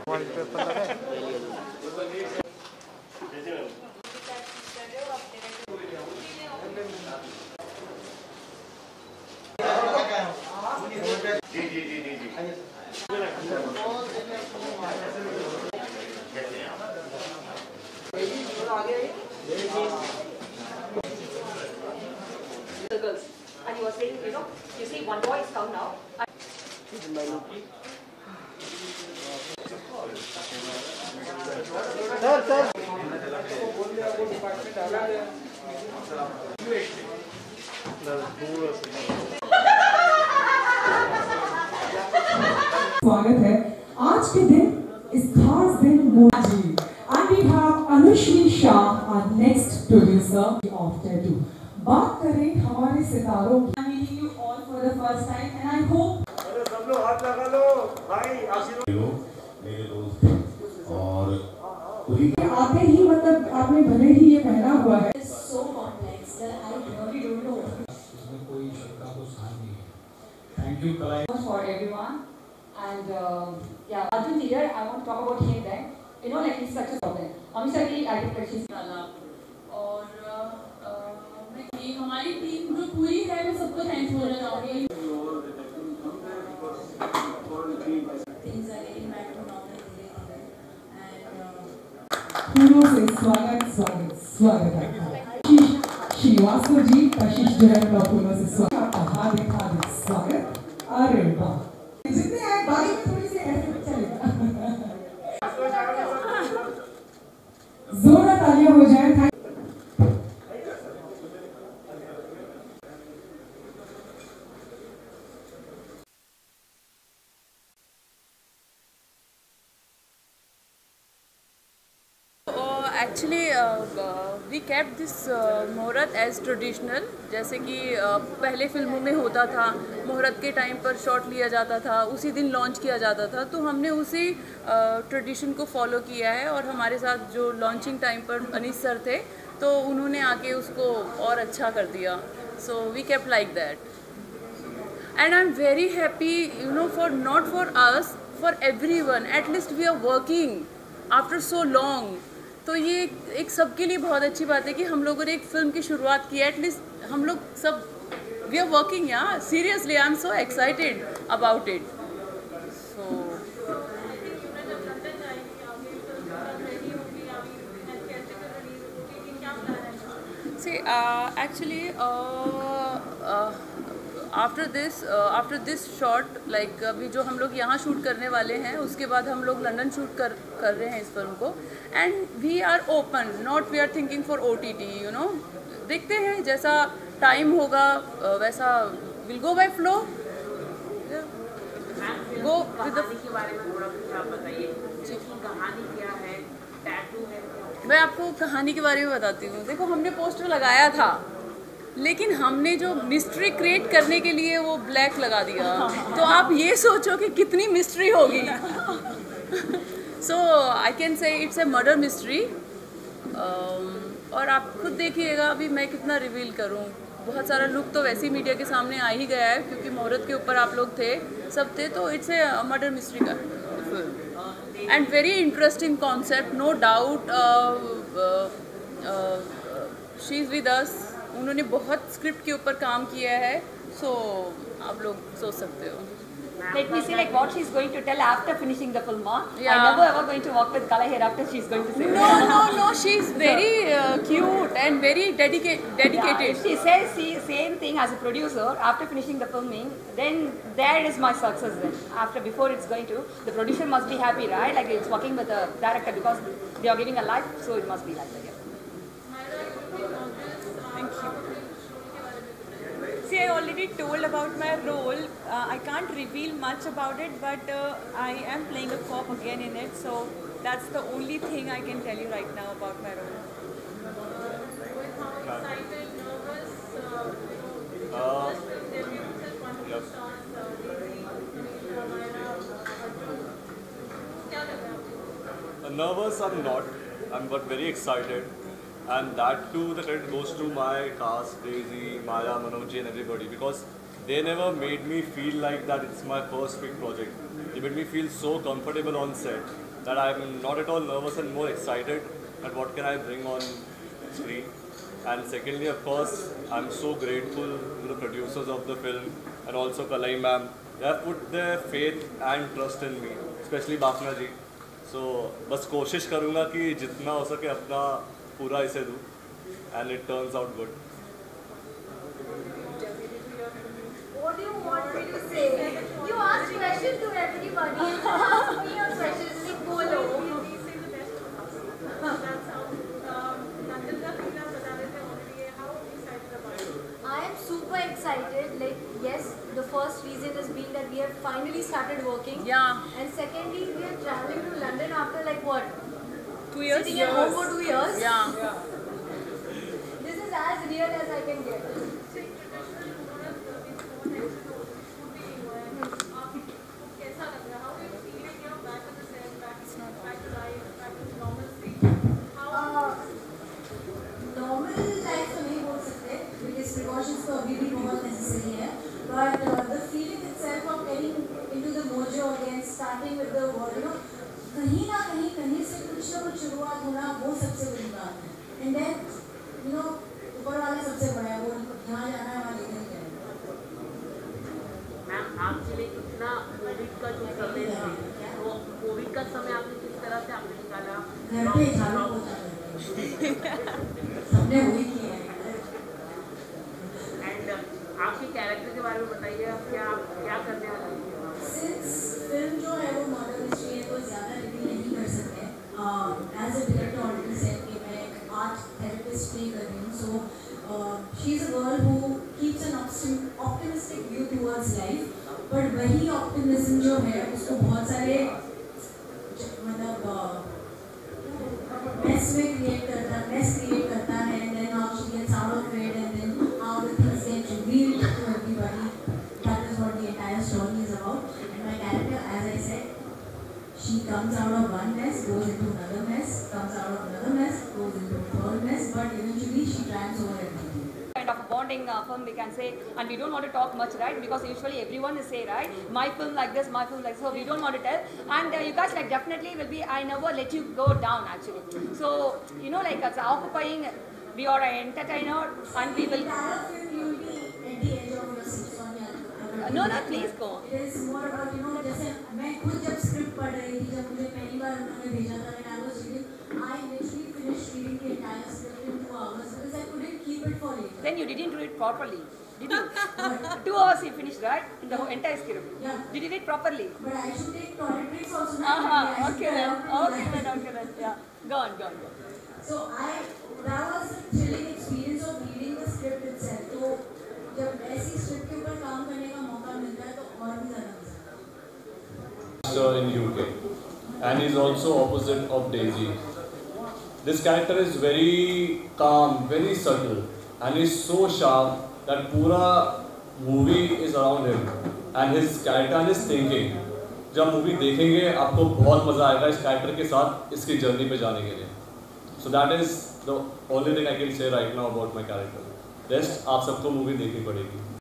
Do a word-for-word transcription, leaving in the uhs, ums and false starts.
Ji ji ji ji ji circles. And you were saying, you know, you see one boy is come now. Sir, sir. स्वागत है आज के दिन इस खास दिन मोजी and we have Anushri Shah, our next producer of Tattoo. बात करें हमारे सितारों की. I'm meeting you all for the first time and I hope. अरे सब लोग हाथ लगा लो भाई आशीर्वाद. मेरे दोस्त और आते ही मतलब आपने भले ही ये पहना हुआ है. It's so complex that I really don't know. इसमें कोई शब्द को स्थान नहीं है. Thank you Kalai. For everyone. And uh, yeah, Arjun here, I want to talk about him then. You know, like he's such a problem. Amisha ki I think that she's और मैं ये हमारी टीम जो पूरी है मैं सबको thanks बोलना चाहूँगी. Things are getting back to normal and पूरों से स्वागत स्वागत स्वागत है. श्रीवास्तव जी कशिश जयंत का पूरों से स्वागत. हार्दिक हार्दिक स्वागत. अरे वाह जितने आए बाकी में थोड़ी सी ऐसे चलेगा. जोरदार तालियां हो जाए. Actually we kept this muhurat as traditional. जैसे कि uh, पहले फिल्मों में होता था, मुहूर्त के टाइम पर शॉट लिया जाता था, उसी दिन लॉन्च किया जाता था. तो हमने उसी ट्रेडिशन uh, को फॉलो किया है. और हमारे साथ जो लॉन्चिंग टाइम पर अनीस सर थे तो उन्होंने आके उसको और अच्छा कर दिया. So we kept like that and I am very happy you know for not for us, for everyone. At least we are working after so long. तो ये एक सबके लिए बहुत अच्छी बात है कि हम लोगों ने एक फिल्म की शुरुआत की. एटलीस्ट हम लोग सब we are working. Yeah seriously I am so excited about it. So see actually after this after this shot like अभी जो हम लोग यहाँ शूट करने वाले हैं उसके बाद हम लोग लंदन शूट कर कर रहे हैं इस फिल्म को. And we are open, not we are thinking for O T T. You know देखते हैं जैसा टाइम होगा uh, वैसा will go by flow. Go with the के बारे में थोड़ा कुछ आप बताइए. जी कहानी क्या है, टैटू है. मैं आपको कहानी के बारे में बताती हूँ. देखो हमने पोस्टर लगाया था लेकिन हमने जो मिस्ट्री क्रिएट करने के लिए वो ब्लैक लगा दिया. तो आप ये सोचो कि कितनी मिस्ट्री होगी. So I can say it's a murder mystery. और आप खुद देखिएगा अभी मैं कितना रिवील करूँ. बहुत सारा लुक तो वैसे ही मीडिया के सामने आ ही गया है क्योंकि मुहूर्त के ऊपर आप लोग थे, सब थे. तो इट्स ए मर्डर मिस्ट्री का film and very interesting concept, no doubt. She is with us. उन्होंने बहुत स्क्रिप्ट के ऊपर काम किया है. सो so, आप लोग सोच सकते हो. Let me see like what she's going to tell after finishing the film. Huh? Yeah. I'm never ever going to walk with Kala here after she's going to say. No, no, no. She's very uh, cute and very dedica- dedicated. Yeah, if she says see, same thing as a producer after finishing the filming, then that is my success. Then after before it's going to, the producer must be happy, right? Like it's working with the director because they are giving a life, so it must be like that. Yeah. Thank you. See, I already told about my role. Uh, I can't reveal much about it, but uh, I am playing a cop again in it. So that's the only thing I can tell you right now about my role. Excited, nervous, Uh, nervous I'm not. I'm but very excited. And that too, the credit goes to my cast, Daisy, Maya, Manoj and everybody, because they never made me feel like that it's my first big project. They made me feel so comfortable on set that I'm not at all nervous and more excited at what can I bring on screen. And secondly, of course, I'm so grateful to the producers of the film and also Kalai ma'am. They have put their faith and trust in me, especially Bafna ji. So बस कोशिश करूँगा कि जितना हो सके अपना पूरा इसे दूँ and it turns out good. What do you want me to say? You ask questions to everybody. You ask me a question. Like, bolo. I am super excited. Like, yes, the first reason is being that we have finally started working. Yeah. And secondly, we are traveling to London after like what? Two years. Sitting at home for two years. Yeah. yeah. This is as real as I can get. Precautions तो अभी भी बहुत necessary है, but uh, the feeling itself of getting into the mojo again, starting with the word, you know, कहीं ना कहीं कहीं से कुछ ना कुछ शुरुआत होना वो सबसे बड़ी बात है, and then you know ऊपर वाला सबसे बड़ा है, वो यहाँ जाना है वहाँ लेकर जाना है। मैम आपके लिए कितना कोविड का जो समय था, वो कोविड का समय आपने किस तरह से आपने निकाला? घर पे झाड़ू पोछा करते सबने वही किया है। आपके कैरेक्टर के बारे में बताइए, आप क्या क्या करने वाले हैं? Since फिल्म जो है वो मॉडर्न हिस्ट्री है तो ज़्यादा रिवील नहीं कर सकते। As a director already said कि मैं एक आर्ट थेरेपिस्ट प्ले कर रही हूँ, so she is a girl who keeps an optimistic view towards life, but वही ऑप्टिमिज्म जो है उसको बहुत सारे मतलब मेस में क्रिएट करता है मेस क्रिएट करता है and then how she gets out of it and then how the things get revealed to everybody. That is what the entire story is about. And my character, as I said, she comes out of one mess, goes into another mess, comes out of another mess, goes into a third mess, but eventually she triumphs over everything. Kind of a bonding uh, film we can say, and we don't want to talk much, right? Because usually everyone is say, right, my film like this, my film like this, so we don't want to tell. And uh, you guys like definitely will be, I never let you go down actually. So you know, like it's occupying, we are an entertainer, and we will. No, no, please go. It is more about, you know, जैसे मैं खुद जब script पढ़ रही थी, जब मुझे पहली बार उन्होंने भेजा था, when I was reading, I literally finished reading the entire script in two hours because I couldn't keep it for later. Then you didn't read properly, did you? Two hours you finished, right? In the whole entire script. Yeah. Did you read properly? But I should take toilet breaks also. Uh huh. Okay then. Okay then. Okay then. Yeah. Go on. Go on. Go on. So I, that was a thrilling experience of reading the script itself. तो जब ऐसी script के ऊपर काम करने का मौका मिलता है तो और भी ज़्यादा मज़ा आता है। In U K, and he's also opposite of Daisy. This character is very calm, very subtle, and he's so sharp that पूरा movie is around him, and his character and his thinking. जब movie देखेंगे आपको बहुत मज़ा आएगा इस character के साथ इसकी जर्नी पे जाने के लिए. So that is the only thing I can say right now about my character. Rest आप सबको मूवी देखनी पड़ेगी.